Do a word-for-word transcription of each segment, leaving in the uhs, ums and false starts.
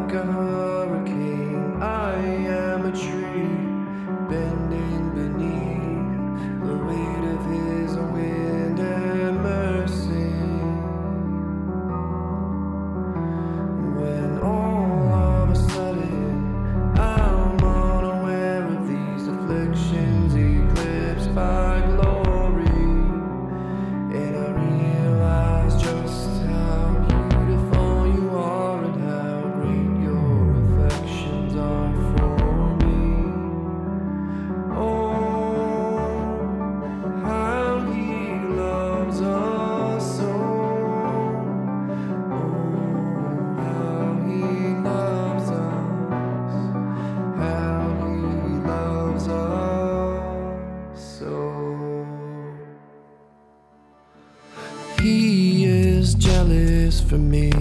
like a hurricane. I am a tree bending beneath the weight of his wind and mercy. When all of a sudden I'm unaware of these afflictions eclipsed by glory, and I realize just how beautiful you are and how great your affections are for me. Oh, how he loves us so. Oh, how he loves us, how he loves us so. He is jealous for me.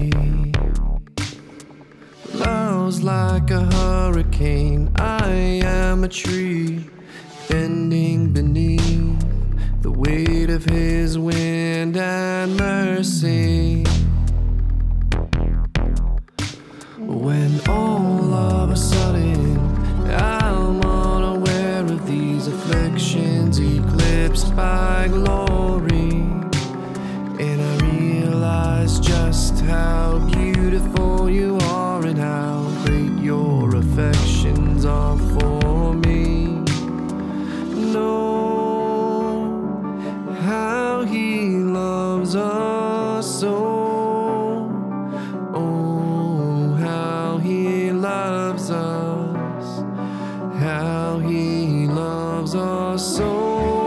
Love's like a hurricane. I am a tree bending beneath the weight of his wind and mercy. When all of a sudden I'm unaware of these afflictions eclipsed by glory, and I realize just how beautiful you are and how great your affections are for me. Know how he loves us so. Oh, how he loves us, how he loves us so.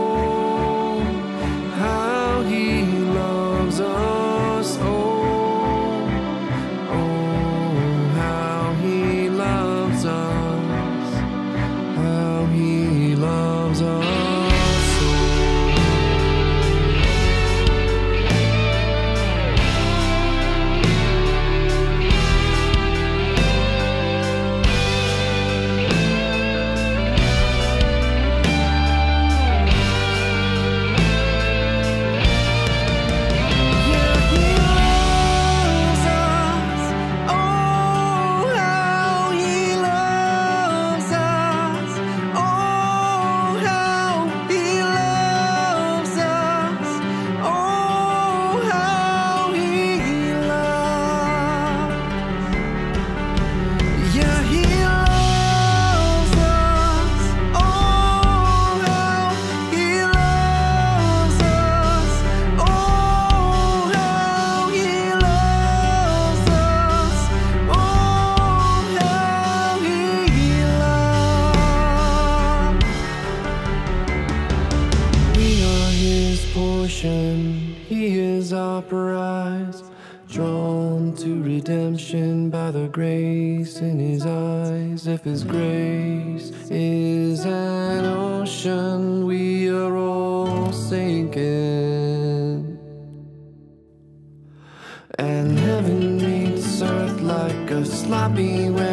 How he loves us, oh, oh, how he loves us, how he loves us, oh. He is our prize, drawn to redemption by the grace in his eyes. If his grace is an ocean, we are all sinking, and heaven meets earth like a sloppy wet